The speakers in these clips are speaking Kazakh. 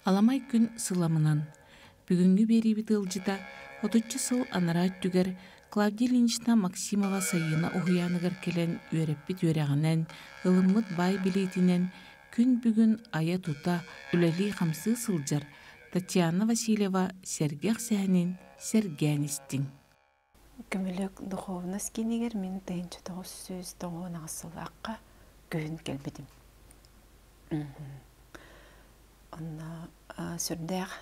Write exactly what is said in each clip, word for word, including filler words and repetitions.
Аламай күн сыламынан. Бүгінгі бері бітілжіда отуччу сыл анарат түгер Клавдия Ильинична Максимова сайына ұғыяныгар келен үйереппет үйерағынан, ылыммыт бай билетінен күн бүгін ая тута үләли қамсы сылжар Татьяна Васильева сәргеқ сәнен сәргәністің. Көмілік дұховнас кенегер мен тайынчы тоғыз сөз тоғын асылаққа күйін келбедім. Онна сүрдәқ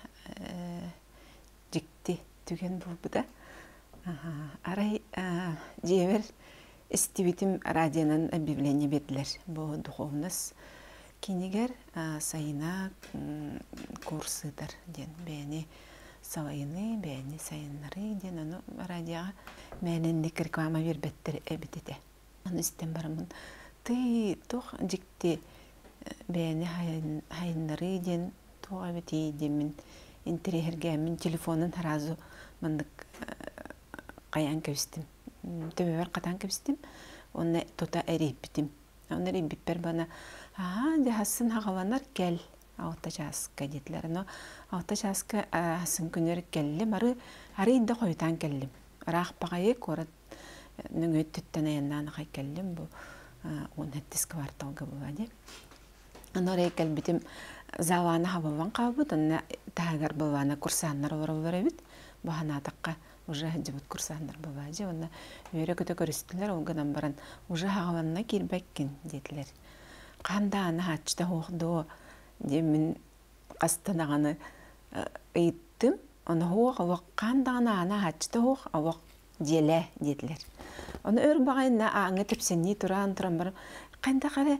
жікті түген бұл бұда. Арай жевер істебетім радионан объявление беділер. Бұл дұховнас кенегер сайына курсыдар ден бәне савайыны, бәне сайынлары ден оны радиоға мәнінді реклама бербеттер әбітеті. Оны істен барымын. Ты тоқ жікті бәне хайынлары ден тоқ әбіті демін интерегергәмін телефонын таразу мындық қаян көстім. Төбебер қатан көстім. Оны тота әрейіп бітім. Оны әрейіп бітпер бана «Ааа, жасын ағаланар кәл». Аута жасқа детілер. Аута жасқа асын күнер кәлі, мары арайында қойтан кәлім. Рақ бағайы көрі нүңі түттен аяннан қай кәлім. Бұл он жеті кварталға болады. Оны арай кәл бітім заваны хабылван қабыд. Оны тағығар бұлваны курсанлар оры бит. Бұхана атаққа уже жібіт курсанлар болады. Оны өйрі көті көрістілер, оғынан баран уже ағаланына келбәккен детілер. Қанда аны хатчыда оғды демін қастанағаны үйттім. Оны оғы оғы қандағаны аны хатчыда оғы оғы делі детілер. Оны өр бағайына аңы тіпсені тұран тұран барым. Қанда қары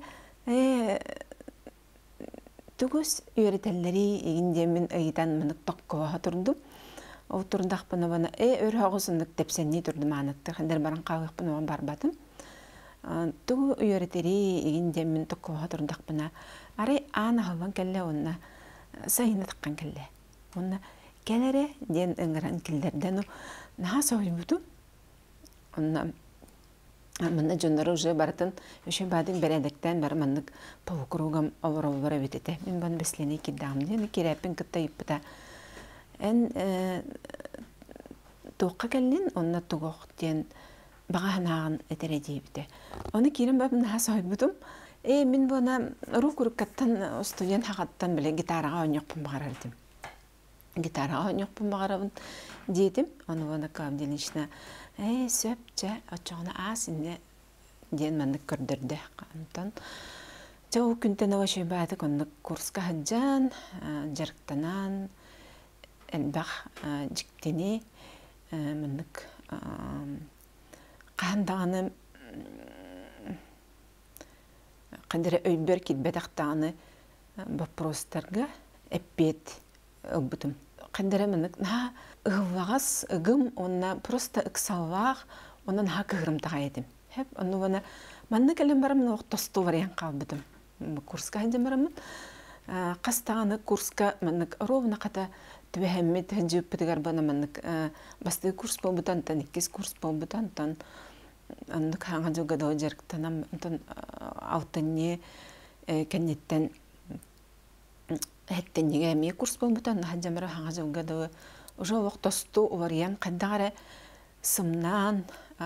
түгіс үйретелері егін демін үйдан мұнық тоққыға тұрдым. Ол тұрындақ бұны бана өр оғысындық тіпсені тұрдым анытты. Қандар баран қағық бұны оған барбадым. Тугу үйретері егін демін тоққыға тұрындақ бұна. Арай аны халван кәлі онына сайыны таққан кәлі. Онына кәлері ден ұңыран кәлдерден наға сауы бұдым. Онына мұнна жонлары уже барытын үші бадың бәрәдіктен бары мұндық полукругам олар-олар өбететі. Мен бұны бәсілені кеддағым ден керәпін күтті еппіта. Ән тоққа кәлін онына тұғық ден баға ханағын әтері дейбіті. Оны керім бәбін наға сауы бұдым. Э, мен бұна рух күріккаттан студент хақаттан біле гитараға ойнықпын бағарардым. Гитараға ойнықпын бағарабын дедім. Оны бұна Клавдия Ильинична «Эй, сөп, жа, отчағына ас инде» ден мәндік көрдірді. Жау күнтен өші бәдік, оны курска хаджан, жарықтанан, әлбәқ жіктені мәндік қандағаны қандыры өйбер кетбәдіқтағаны вопростарға әппет өбітім. Қандыры мәндік ұғылағас ұғым, онына просто ұқсалақ, онын хақ ұғырымтаға едім. Оны оны мәнді кәлім барымын оқ тосту вариан қалбытым. Курска әдім барымын. Қастағаны курска мәндік ровна қата түбәхәммет әджіп бітігер бана мәндік басты курс бол бұтан, тәнеккес курс бол бұтан, андық хаңа жылға дау жарықтанам, алтынне кәнеттен әттенеге әмей курс бол бұтан, хаджамара хаңа жылға дау уже оқ тосту вариан қаддағары сымнан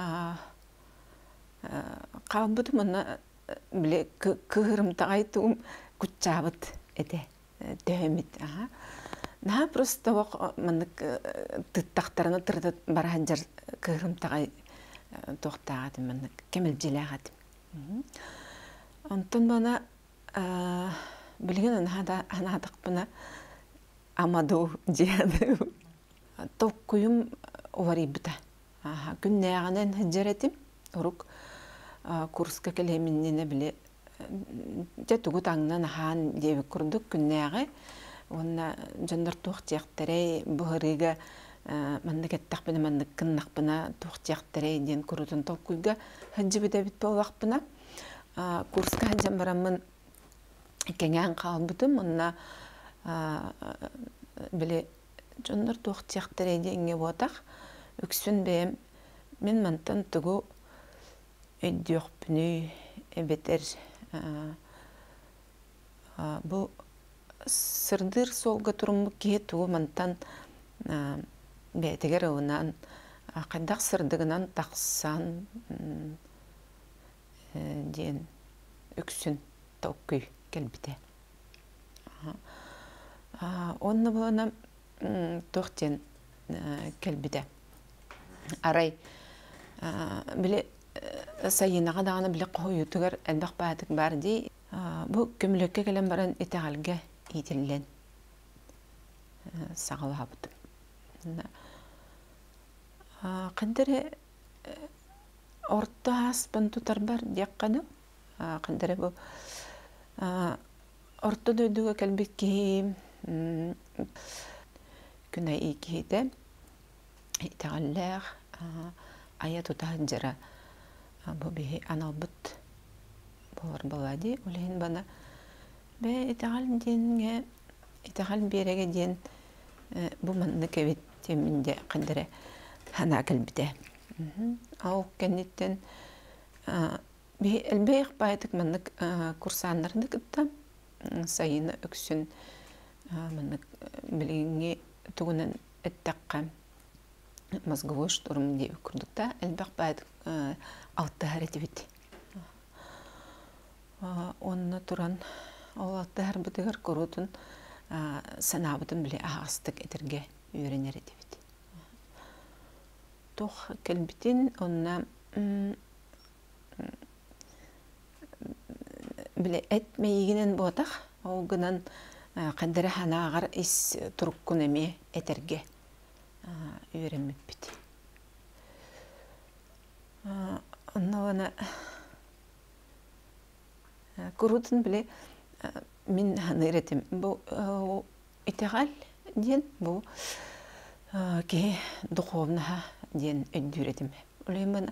қалбытым, оны біле кығырымтағай туым күтчабыт әді төхемет. Наға просто оқ мұндық тұттақтарына тұрдыт бараханжар кығырымтағай тоқтағадым, мұндық кемел желағадым. Онтын бана білген анадық бұна амаду жияды. Тоқ көйім овари бұта. Күн нәғанен хәджаретім. Орук курска келеміннені біле жәтугу таңнан хан дебі күрдік күн нәғы. Онна жондар тух тияқтарай бұғырыға мәндік әттақ бұна, мәндік кыннақ бұна тух тияқтарай ден күрутын тоққүйға хәджі біді біт болуақ бұна. Курска хәджан барамын кәңән қал бұдым. Онна біле жондар тух тияқтарай денге болатақ. Үксін бәйім мен мәнтан тұғу өйдіоқ бүні әбетер бұл сырдыр солга турумму кие тугу мантан бәтегер уынан кайдак сырдыгынан таксан ден үксүн токкуй келбите. Онны болана тохтен келбите. Арай биле сайынаға дағаны біле қойытығыр әлбақ бәдік бар дей. Бұл көмілекке келен баран етеғалге етілген сағылы ғабыдым. Қындыры орта аспын тұтар бар деққаны. Қындыры бұл орта дөйдігі кәлбек кейім күнай екейді етеғалләғ ая тұтағын жыра. Бу бихи аналбыт болар болады. Олейін бана бе итағалын денге, итағалын береге ден бу манны кевет темінде қандыры хана кәлбіде. Ауық кәнеттен әлбейік байтық манны курсанларында кітті сайыны өксін манны білігінге тұғынан әттаққа мозговой штурм деп күрдікті әлбек байтық алтығар етебет. Онны тұран ол алтығар бұтығар көрутын санабытын біле ағастық етерге үйренер етебет. Тоқ кәлбітін онна біле әтмейгінен болдақ, оғынан қандыры ханағар ис тұрыққын әме етерге үйренмек біт. Онна көрутын біле мен ханыр етім. Бұл итеғал ден бұл ке дұқовнаға ден өндір етім. Олайын бана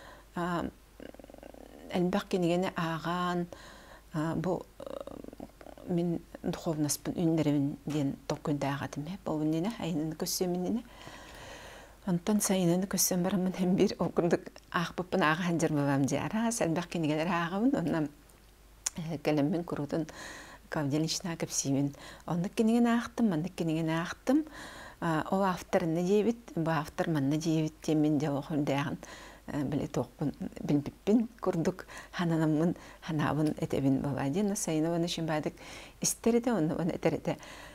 әлбәқ кенегені аған бұл мен дұқовнаспын өндірімін ден тоқынды ағатым. Бұл өнені айнын көсемінені. Онтан сайынаны көссен барамын hem bir okurduk ağbıpın ağan jırmabam jara selbaq kenigeler ağabın ondan kelemmin kurudun kavdelişna kapsimin ondak kenigen ağıttım mandak kenigen ağıttım o aftar ne jebit bu aftar man ne jebit temin de oxundağın bile toqpun bilbipin kurduk hananamın hanabın etebin babadin sayını onu şimbadık isteride onu onu eteride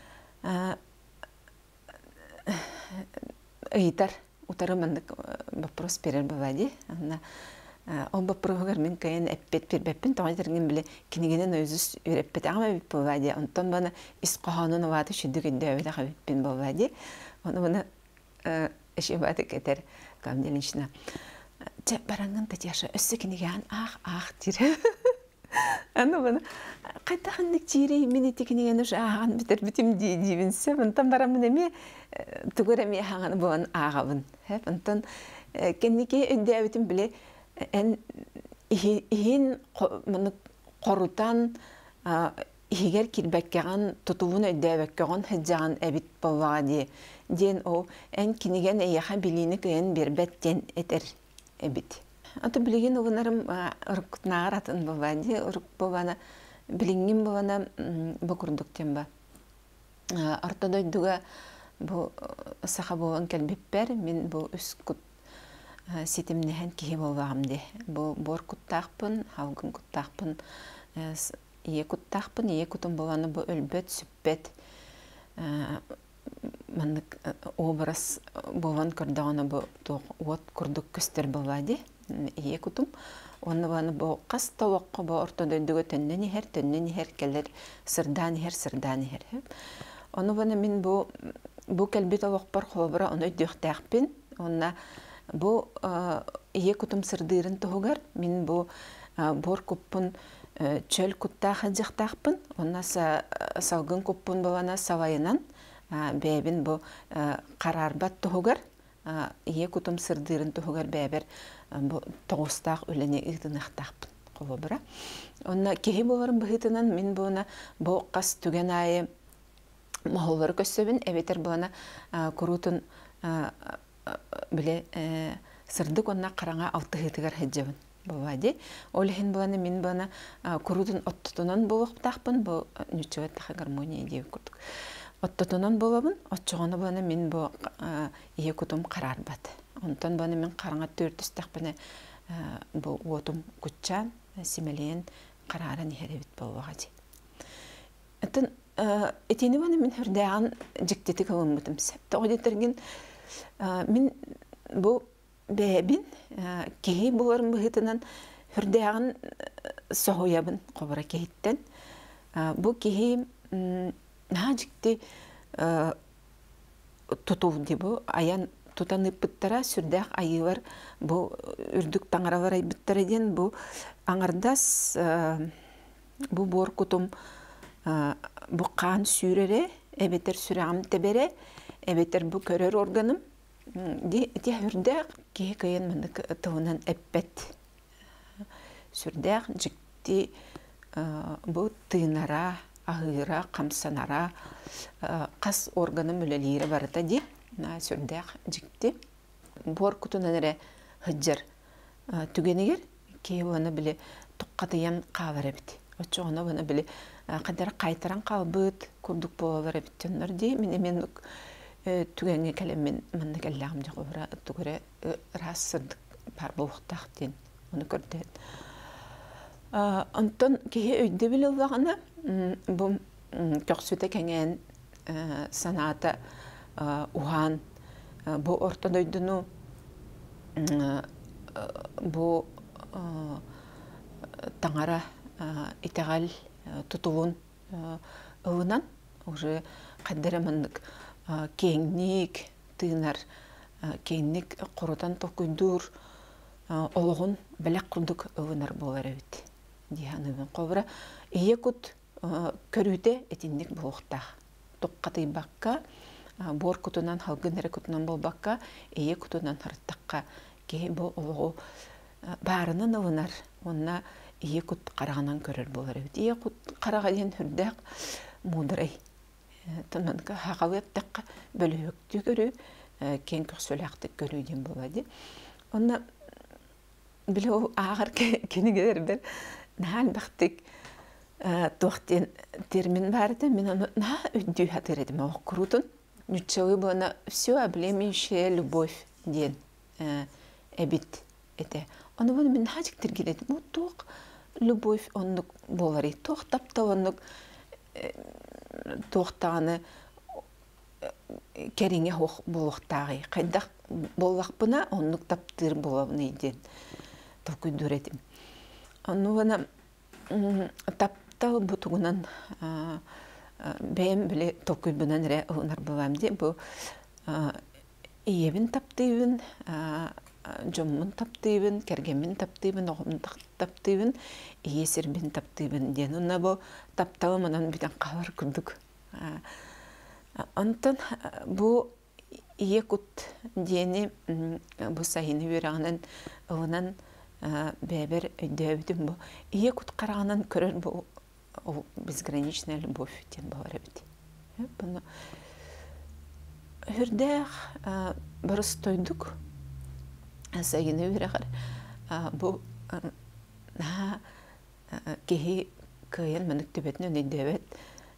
Ыйтар, утары мандык вопрос берер бавади. Он вопрос мен кайын әппет бербеппин, тоңа терген биле кинигенен өзүс үреппет аңа бит бавади. Онтон бана исқаханын ваты шүдүгүндө өйдө хабиппин бавади. Оны бана эше ваты кетер камделиншина. Че баранган татяша өссө киниген ах ах тире. Аны бана кайтаханнык тире мен этикинеген уж аган битер битим дибинсе, онтон барамын эме түгөрәме хаңаны буан агабын. Хеп онтон кеннике өндәбитим биле эн ихин маны корутан ихигер килбәккәгән тутуын өндәбәккәгән хәҗҗаган әбит булган ден о эн кинеген яха билине кен бербәттен этер әбит. Аты билеген угынарым ыркытнагыратын булган ырк булганы билингин булганы букурдуктен ба. Артадойдуга бу сахабован келбиппер мен бу үскут ситимнехен кихи болбагамды. Бу бор куттакпын, халгын куттакпын, ие куттакпын, ие кутун болганы бу өлбөт, сүппет. Мандык образ болгон көрдөгөнө бу от курдук көстөр болбайды. Ие кутум. Оны баны бу кас тавакка бу ортодойдуга төннөн хер, төннөн хер келер, сырдан хер, сырдан хер. Оны баны мен бу бу келбит авакпар хобра оны дөхтәкпин. Онна бу ие кутум сырдырын тугар мен бу бор куппун чөл кутта хаҗыктакпын. Онна салгын куппун болгана савайынан бәбин бу карарбат тугар ие кутум сырдырын тугар бәбер бу тогыстак өлене игдинактакпын хобра. Онна кеһи боларын быһытынан мен буна бу кас түген айы махоллар көссөбүн эбетер буана курутун биле сырдык онна караңа алты хытыгар хаҗабын. Бывади. Олехин бана мин бана курудун оттотунан болуктакпын. Бу нүчөт гармония деп курдук. Оттотунан болобун. Отчогону бана мин бу ие кутум карарбат. Онтон бана мен караңа төртүстакпын. Бу отум кутчан симелен караран херебит болугади. Атын этени бана мен хүрдөгөн жиктети кылымбытым. Септе одетерген мен бу бэбин кеһи буларын быһытынан хүрдөгөн соһуябын кобара кеһиттен. Бу кеһи нажикти тутув дибу аян тутаныппыттара сүрдәк айылар бу үрдүк таңаралар айбыттар ден бу аңардас бу бор кутум бу кан сүрере эбетер сүрәм тебере эбетер бу көрөр органым ди ти үрдәк ке кыйын мындык тыгынан эппет сүрдәк жикти бу тыйнара агыра камсанара кас органым үлелире барыта ди на сүрдәк жикти бор кутунан эре хыджар түгенигер ке оны биле туккатыян кабар эбит очогона бана биле кадар кайтаран калбыт курдук болалар эбиттеннер ди мен мен түгенге келемен мында келлам жогора түгөрө рассырдык бар болуктак ден оны көрдү. Антон ке өйдө биле улагана бу көксүтө кеңен саната ухан бу ортодойдуну бу таңара итагал тутуун ылынан уже каддарамындык кеңник тыынар кеңник коротан токуйдур ологун белек курдук ылынар болар эбит диханыбын кобра иекут көрүүтэ этинник болуктах токкатый бакка бор кутунан халгынere кутунан болбакка ие кутунан харттакка ке бу ологу баарынын ылынар онна ие кут караганан көрөр болар эбит ие кут карагаден хүрдәк мудрай тоннанка хагаветтакка бөлөктү көрүү кен көсөлактык көрүүден болады онна биле агар кенигер бер нахал бактык тохтен термин барды мен аны на үдү хатыредим окурутун нючевый бана все облемающая любовь ден эбит эте аны бана мен хажик тергелет бу ток любовь оннук болары тох таптаваннык тохтаны кериңе хох болуктагы кайдак боллакпына оннук таптыр болабыны ден токуйдуретим аны бана таптал бутугунан бэм биле токуйбунан ре онар болам де бу иебин таптыйбын жоммун таптыйбын кергемин таптыйбын огумун таптыйбын иесирбин таптыйбын ден уна бу таптал манан битен калар күндүк антон бу иекут дени бу сайыны берагынан онан бебер өйдөбүтүм бу иекут караганан көрөр бу безграничная любовь ден болар эбит буну хүрдэх барыс тойдук сайыны берагар бу на кеһи кыйын мынык төбөтүнөн өйдөбөт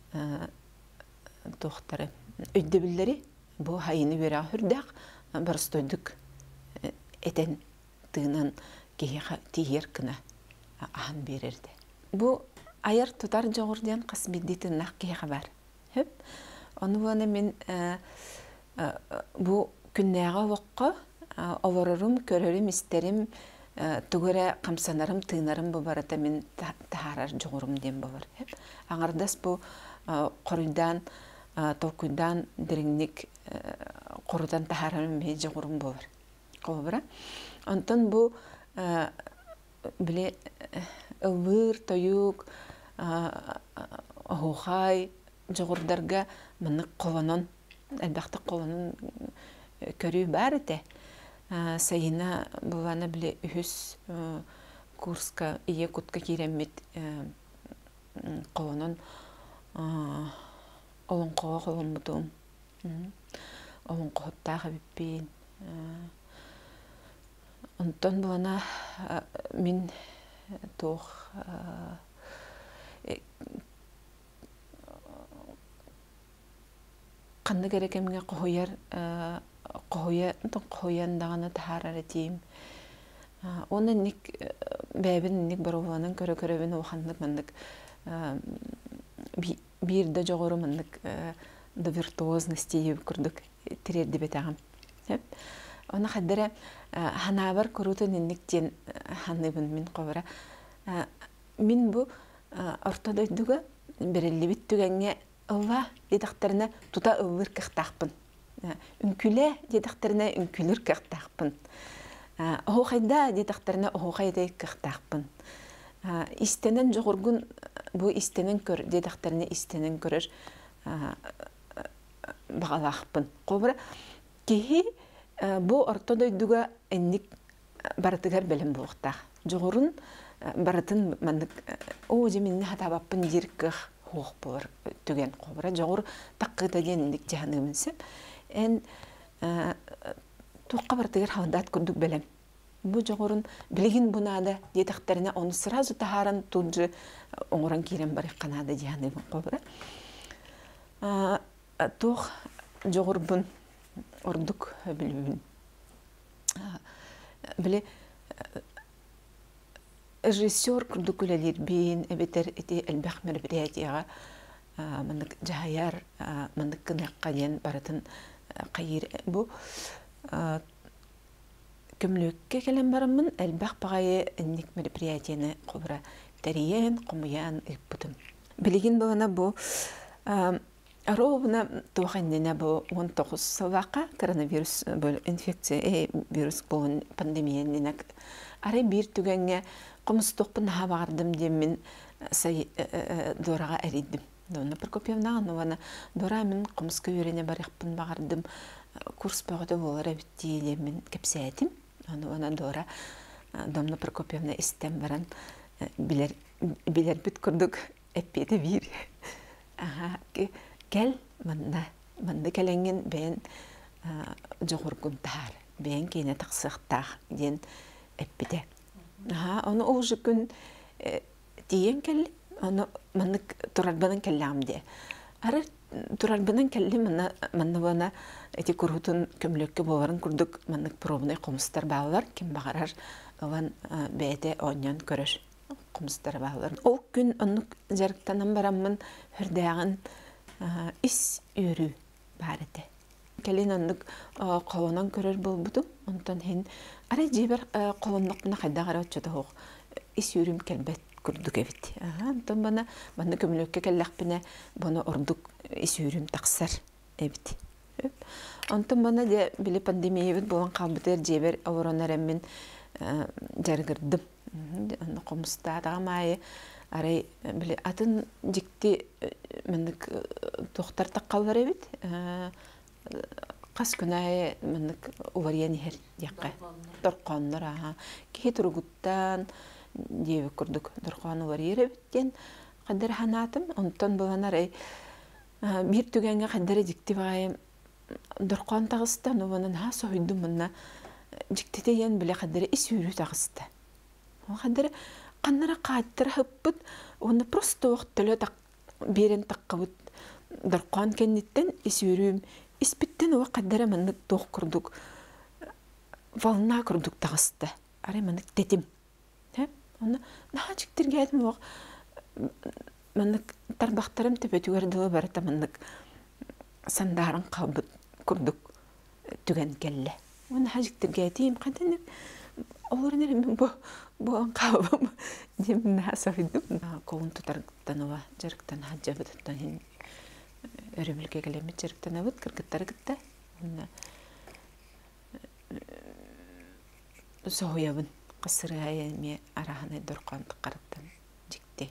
тохтары өйдөбүллери бу хайыны бераг хүрдэх барыс тойдук этен тыынан кеһи тиер кына ахан берерди бу аяр тутар жогурден касбиддитин нак кеһи хабар хөп ону бана мен бу күннәгә вакка олорорум көрөрүм истерим түгөрө камсанарым тыынарым бу барата мен тахарар жогурум дем болор аңардас бу коруйдан толкуйдан дириңник корудан тахарым ме жогурум болор кобра антон бу биле ылбыр тоюк охай жогурдарга мынык колонон элбакты колонун көрүү бар эте сайына булана биле үһүс курска ие кутка киреммит колонон олонкого колонмутум олонкоттагы биппин онтон булана Мин туох қанды керекемге қойар қойя қойян дағаны тахарары тиім. Оны ник бәбін ник баруғанын көрі-көребін оғандық мандық бирді жоғыры мандық да виртуозности ебі күрдік тірерді бет ағым. Оны қаддары ханабар көрутын ник ден ханыбын мен қобыра. Мен бұл ортадойдуға бірілі біттігенге ұлла дедіқтеріне тута ұлыр кіқтақпын. Үнкілі дедіқтеріне үнкілір кіқтақпын. Оғайда дедіқтеріне оғайдай кіқтақпын. Истенен жоғыргын бұл истенен көр, дедіқтеріне истенен көрір бағалақпын. Қобыра, кейі бұл ортадойдуға әнік барытығар бәлім болуқтақ. Жоғырын барытын мандық о жемінні хатабаппын деркіқ хоқ болар түген қобыра. Жоғыр таққыда деніндік жағанығымынсып. Ән туққа барытығар хауындат күрдік бәлім. Бұл жоғырын білген бұнады детақтеріне оны сразу тахаран тұнжы оңыран керен барық қанады жағанығым қобыра. Тоқ жоғыр бұн ордық білуін. Біле режиссер күрдік өлелер бейін әбетер әте әлбәқ мероприятияға мандық жағайар, мандық қынаққа ден баратын қайыр. Бұл көмілікке келен барымын әлбәқ бағайы әннік мероприятияны қобыра тәрейен, құмыян ұйппытым. Білеген болана бұл Аробына туғаннена бұл он тоғыз сылваққа коронавирус бұл инфекция, вирус болын пандемиянненак. Ары бір түгенге құмыстықпын хабағардым демін дораға әрейдім. Дона Прокопьевна Анована дора мен құмысқа өрене барықпын бағардым. Курс бағыды болар әбітті елемін кепсәйтім. Анована дора Дона Прокопьевна істен баран білер бүт күрдік әппеті бір. Кәл манда, манда кәләнген бәйін жоғыргын тағар, бәйін кейіне тақсықтақ ден әппеде. Оны оғжы күн дейін кәлі, оны мандық тұрарбанын кәлі амде. Ары тұрарбанын кәлі манда бана әте күрғытын көмілекке боларын күрдік мандық пробынай қомыстар бағылар, кем бағарар оған бәйді оңян көрір қомыстар бағылар. Ол күн онық жарықтанан барамын хүрдәғын ис үйрі бәріді. Кәлен ондық қолынан көрір бұл бұдым. Онтан хен ара жебір қолынлықпына қайда қара өтшеді хоқ. Ис үйрім кәлбәт күрдік әбет. Онтан бана баны көмілөкке кәлләқпіне бұны ордық ис үйрім тақсар әбет. Онтан бана де білі пандемия әбет болан қалбытыр жебір ауыранар әммен жарғырдым. Қомыста ағамайы арай біле атын жекте мендік тоқтар таққалар әбет. Қас күнайы мендік увариян ехер яққа. Дұрқанлар аға. Кей тұрғыттан деві күрдік дұрқан уварияр әбеттен. Қаддар ханатым, онтан болан арай бір түгенге қаддар жекте бағайым дұрқан тағыстан, оғанын ха сойды мұнна жекте дейін біле қаддар ис үйрі тағысты. Қаддар қаннара қаттыр хыппыт, оны просто оқтылы берен таққабыт дұрқан кәнеттен ис өрім. Ис біттен оға қаддара мандық тоқ күрдік, вална күрдік тағысты. Арай мандық тетім. Оны наға жектерге әдім оға мандық тарбақтарым тепетігерділі барыта мандық сандарын қабыт күрдік түген кәлі. Оны наға жектерге әдім қадденік оларын әрімен бұған қабым демін асайдым. Қолын тұтарғыттан оға жарықтан хаджа бұдыттан хен өрімілге келемет жарықтан абыд, кіргіттар гітті. Соғыябын қысыры әйелме арағынай дұрқандық қарыттан жекте.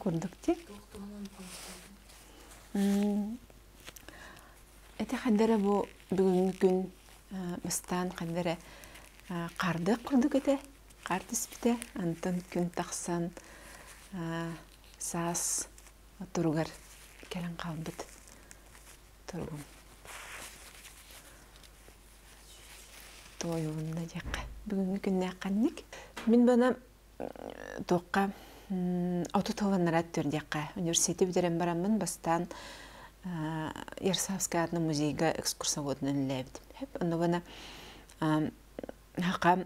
курдукти. Это хаддара бу бүгүнкү күн мыстан хаддара карды курдук эте. Картис бите антон күн таксан саас туругар келен калбыт. Тургум. Тойуунда жакка. Бүгүнкү күннө канник. Мен бана тоққа оту толанарат төрдеққа университеті бідерен барамын бастан Ярсавская атны музейға экскурсоводын ләбдім. Оны бана хақа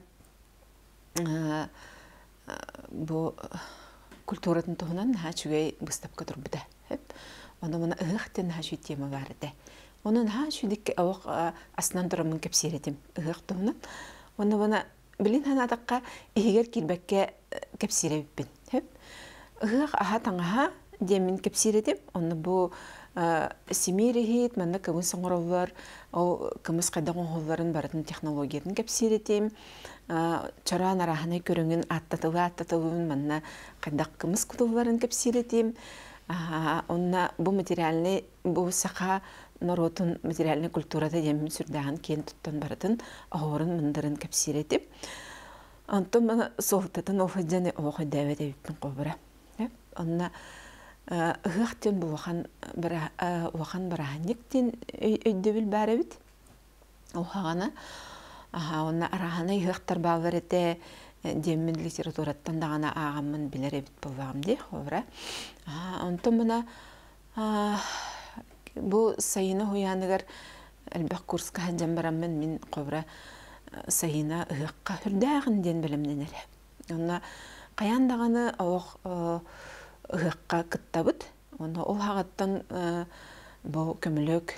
бұл культуратын тоғынан хачугай бұстапқа тұрбыда. Оны бана ұғықтен хачу тема барды. Оның хачудік асынан тұрамын кәпсеретім ұғық тоғынан. Оны бана Билин ханатакка игер килбекке кепсиребиппин. Ыгык аха таңаха демин кепсиретип, онны бу семирихит, манна кымыс оңоровлар, ол кымыс кайдагон холларын баратын технологиятын кепсиретим. Чаран араханы көрүңүн аттатылы аттатылын манна кайдак кымыс кутулларын кепсиретим. Онна бу материальный, бу сака народун материальный культурада демин сүрдаган кен туттан баратын оорун мындырын кепсиретип. Антон мана солтатын офаджаны охо дәвәт эбиппин кобура. Онна ыгыктен бу вахан бара вахан бараханниктен өйдөбүл барабит. Охагана аха онна арахана ыгыктар бааларете демин литератураттан дагана агамын билеребит болгам ди кобура. Антон мана бу сайына хуяныгар әлбәк курска ханжан барамын мин кобра сайына ыгыкка хүрдәгын ден белемненер. Онна каяндаганы ох ыгыкка кыттабыт. Онна ол хагаттан бу көмөлөк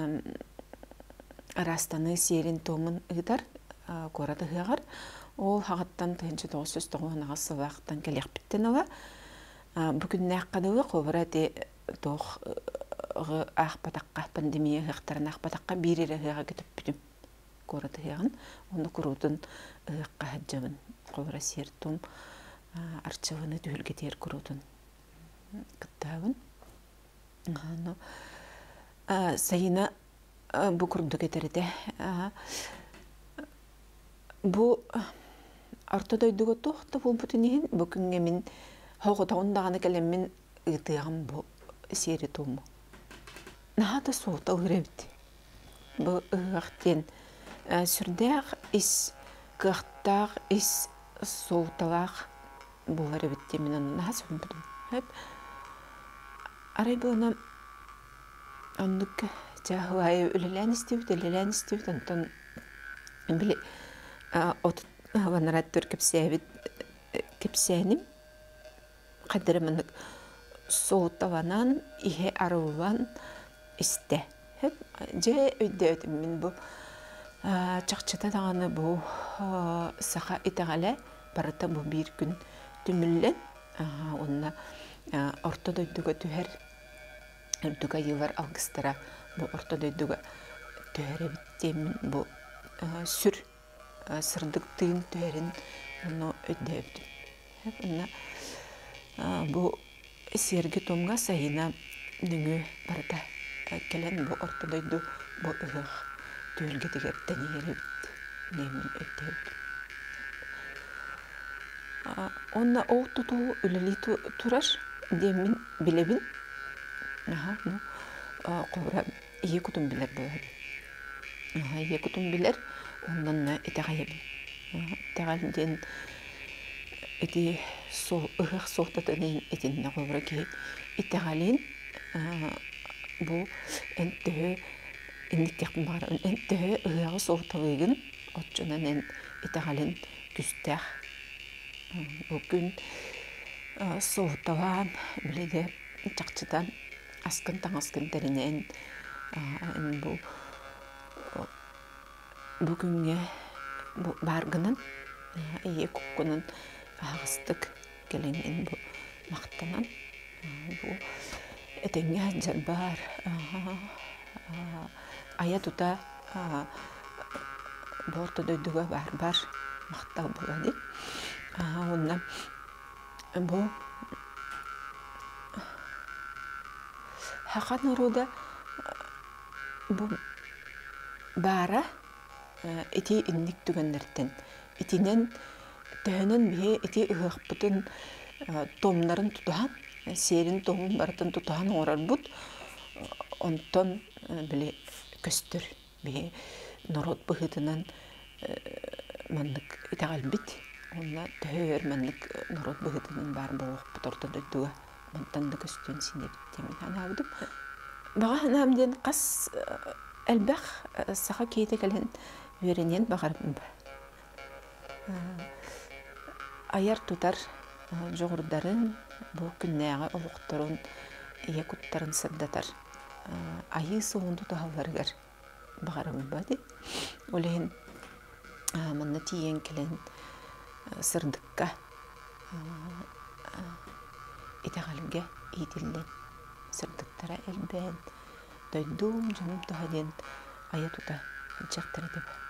арастаны серин томун ыгдар кораты ыгар. Ол хагаттан тынчы тоғыз жүз тоғыз сылактан келек биттен ала. Бүгүннәк кадылы кобра те тох ах патакка пандемия хактарын ах патакка бирире хага кетип бүтүм кораты хагын оны курутун ыкка хаджабын кобра сертум арчыбыны түлгө тер курутун кыттабын аны сайына бу курду кетерде бу ортодойдуго тохта бул бүтүнүн бүгүнгө мен хоготондаганы келемин ытыгам бу серитуму Нахата соута гребит. Бу ыгактен сүрдәк ис кыхтак ис соуталак булар бит менен нахас бит. Хеп. Арай буна андык жахвай үлелән истеп, үлелән истеп тантан биле от ванарат төркеп сәбит кепсәним. Кадырымны соутаванан ihe арулан исте. Хеп же өйдөт мен бу чакчата даганы бу саха итагале барата бу бир күн түмүллен онна ортодойдуга түһер өрдүгө йылар алгыстара бу ортодойдуга түһер биттем бу сүр сырдык тыын түһерин ону өйдөт. Хеп онна бу серги томга сайына дүңү барата келен бу ортодойду бу ыгых түлгө тегептен ереп немин өттөт. Онна оутуту үлели турар демин билебин. Аха, ну кобра ие кутум билер болот. Аха, ие кутум билер, ондан этагайбин. Тагалден эти сол ыгых солтатынын этинне кобра ки итагалин бу энтө инниктек бар энтө ыгы солталыгын отчунан итагалин күстәх бүгүн солталан биледе чакчыдан аскын таңаскын теринен бу бүгүнгө бу баргынын ие куккунун агыстык келеңин бу мактанан бу этеңге жарбар ая тута борто дөйдүгө бар-бар мактал болады. Онна бу Хақан оруда бу бара ити инник түгеннерден. Итинен төһөнөн бие ити ыгыхпытын томнарын тутахан, серин томун бартын тутахан орарбут, онтон биле көстөр бие народ быхытынан маннык итагалбит. Онна төһөр маннык народ быхытынан бар болук бутортон өйдүгө. Монтан да көстөн синеп темен анабыдым. Бага намден кас әлбәх саха кейте келен веренен багарым. Аяр тутар жогурдарын бу күннәгә олуктарын ия куттарын сырдатар. Айы соңунду тахалларыгар багарым бады. Олен манна тиен келен сырдыкка итагалга идиллен сырдыктара элбен дойдум жонум тахаден ая тута жактар деп.